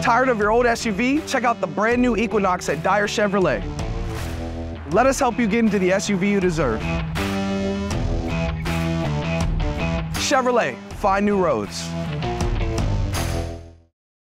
Tired of your old SUV? Check out the brand new Equinox at Dyer Chevrolet. Let us help you get into the SUV you deserve. Chevrolet, find new roads.